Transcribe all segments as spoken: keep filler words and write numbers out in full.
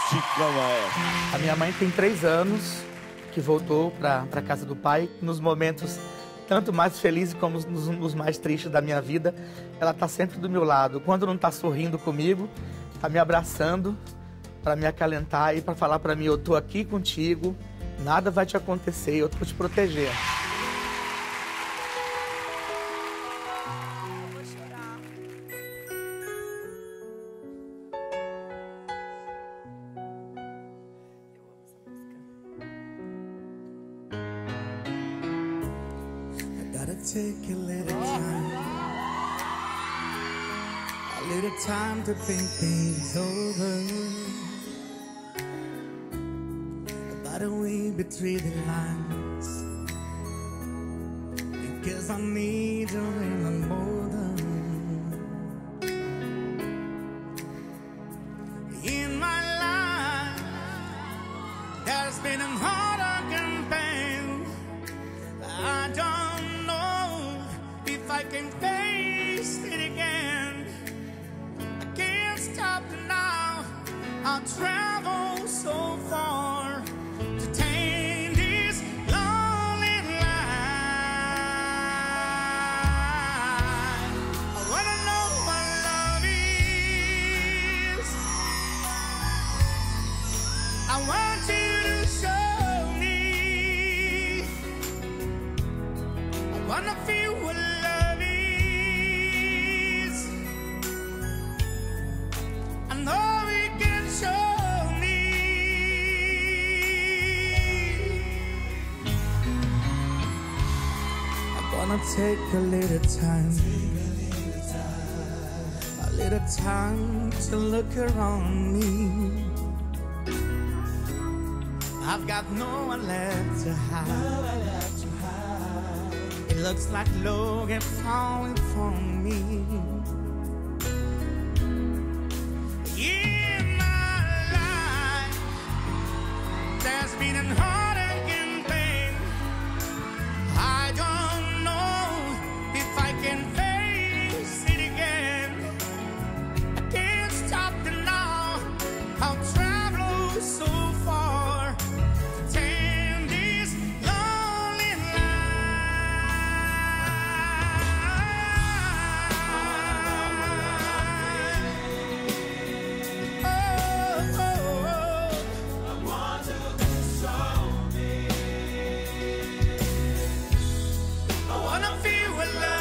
Chico Maestro. A minha mãe tem três anos que voltou para a casa do pai. Nos momentos tanto mais felizes como nos, nos mais tristes da minha vida, ela está sempre do meu lado. Quando não está sorrindo comigo, está me abraçando para me acalentar e para falar para mim: eu estou aqui contigo, nada vai te acontecer, eu estou te proteger. Take a little time, a little time to think things over. By the way, between the lines, because I need you even more than in my life. There's been a heartache and pain. I don't if I can face it again. I can't stop now. I'll travel so far to tame this lonely life. I wanna know what love is. I want you to show me. I wanna feel what gonna take a little time, a little time to look around me. I've got no one left to hide. It looks like love is falling from me. In my life, there's been a heartache and pain. I don't can face it again. I can't stop it now. I'll travel so far to tame this lonely life. Oh, oh, oh. I want to show me. I wanna feel what love.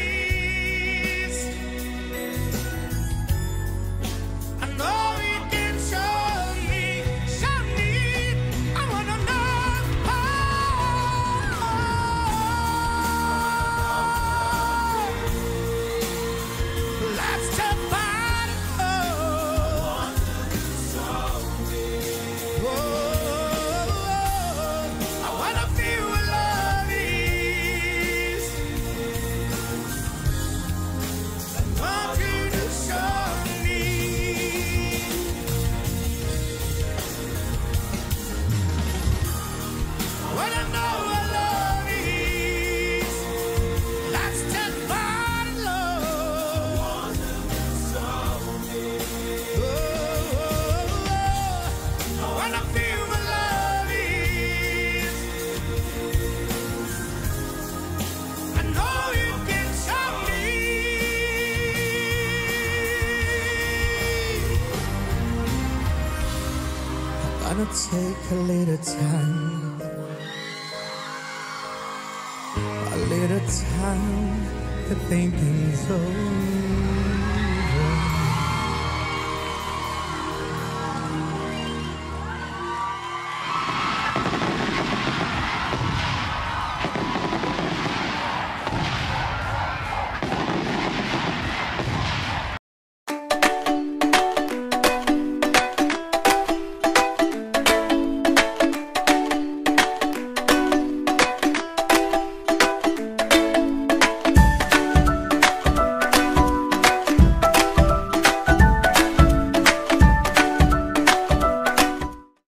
Gonna take a little time, a little time to think things over.